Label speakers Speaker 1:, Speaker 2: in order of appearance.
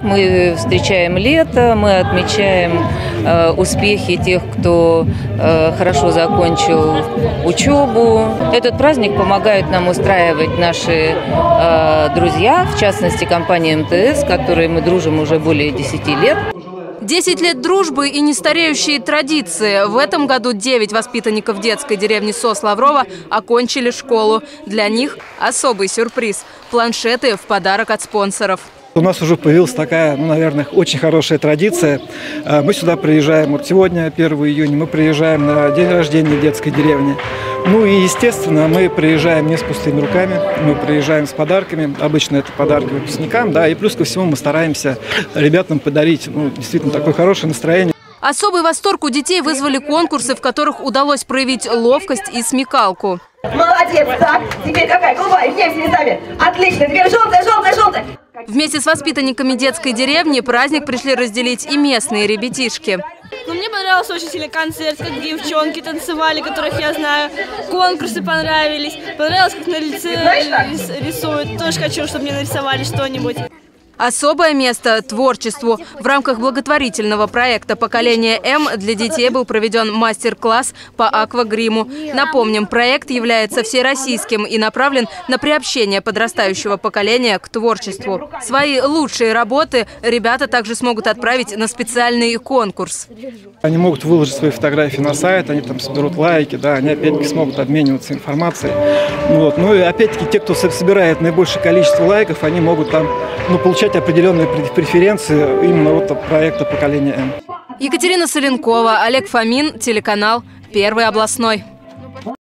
Speaker 1: Мы встречаем лето, мы отмечаем успехи тех, кто хорошо закончил учебу. Этот праздник помогают нам устраивать наши друзья, в частности компания МТС, с которой мы дружим уже более 10 лет.
Speaker 2: 10 лет дружбы и нестареющие традиции. В этом году 9 воспитанников детской деревни СОС Лаврова окончили школу. Для них особый сюрприз – планшеты в подарок от спонсоров.
Speaker 3: У нас уже появилась такая, наверное, очень хорошая традиция. Мы сюда приезжаем, вот сегодня, 1 июня, мы приезжаем на день рождения детской деревни. Ну и, естественно, мы приезжаем не с пустыми руками, мы приезжаем с подарками. Обычно это подарки выпускникам, да, и плюс ко всему мы стараемся ребятам подарить, действительно, такое хорошее настроение.
Speaker 2: Особый восторг у детей вызвали конкурсы, в которых удалось проявить ловкость и смекалку.
Speaker 4: Молодец, так, теперь какая голубая, всем слезами. Отлично, теперь желтая, желтая, желтая.
Speaker 2: Вместе с воспитанниками детской деревни праздник пришли разделить и местные ребятишки.
Speaker 5: Мне понравился очень сильный концерт, как девчонки танцевали, которых я знаю. Конкурсы понравились. Понравилось, как на лице рисуют. Тоже хочу, чтобы мне нарисовали что-нибудь.
Speaker 2: Особое место творчеству. В рамках благотворительного проекта «Поколение М» для детей был проведен мастер-класс по аквагриму. Напомним, проект является всероссийским и направлен на приобщение подрастающего поколения к творчеству. Свои лучшие работы ребята также смогут отправить на специальный конкурс.
Speaker 3: Они могут выложить свои фотографии на сайт, они там соберут лайки, да, они опять-таки смогут обмениваться информацией. Вот. Ну и опять-таки те, кто собирает наибольшее количество лайков, они могут там получать определенные преференции именно от проекта «Поколение М».
Speaker 2: Екатерина Соленкова, Олег Фомин, телеканал «Первый областной».